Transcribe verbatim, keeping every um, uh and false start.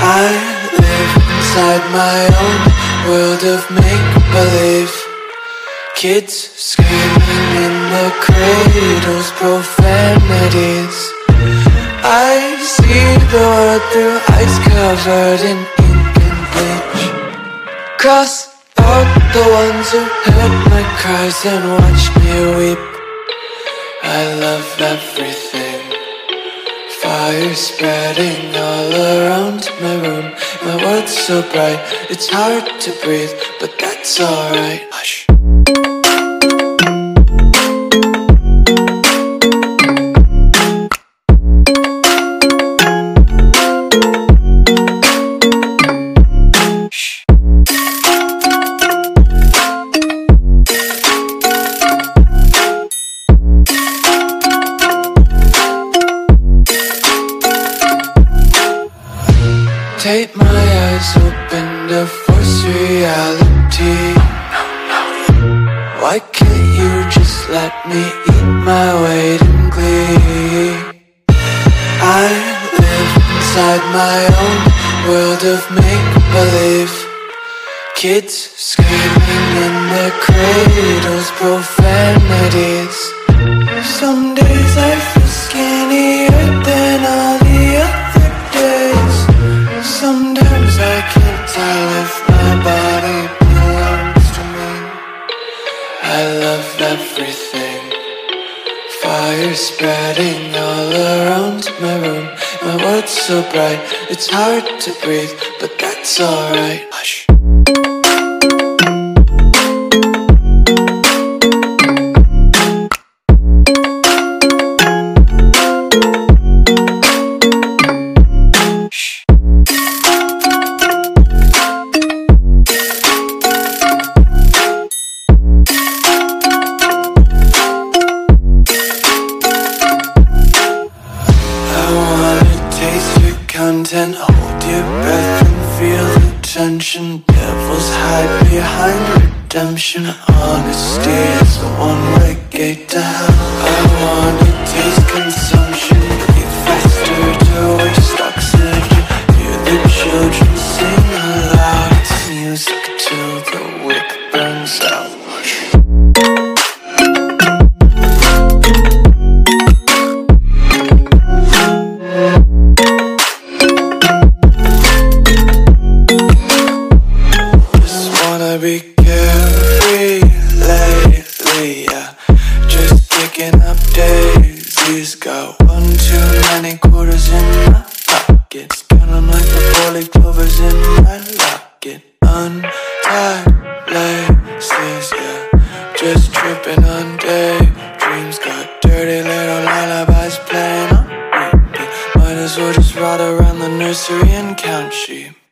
I live inside my own world of make-believe. Kids screaming in the cradles, profanities. I see the world through ice covered in ink and bleach. Cross out the ones who heard my cries and watched me weep. I love everything. Fire spreading all around my room. My world's so bright, it's hard to breathe, but that's alright. Hush. Take my eyes open to force reality. Why can't you just let me eat my weight in glee? I live inside my own world of make-believe. Kids screaming in their cradles, profanities. Some days I feel skinnier than all the other days. Sometimes I can't tell if my body belongs to me. I love everything. Fire spreading all around my room. My world's so bright, it's hard to breathe, but that's alright. Hush. Content, hold your breath and feel the tension. Devils hide behind redemption. Honesty is a one-way gate to hell. I wanna taste consumption. Breathe faster to waste oxygen. Hear the children sing aloud. It's music till the wick burns out. Be carefree lately, yeah. Just picking up daisies. Got one too many quarters in my pockets. Count 'em like the four-leaf clovers in my locket. Untied laces, yeah. Just tripping on daydreams. Got dirty little lullabies playing on repeat. Might as well just ride around the nursery and count sheep.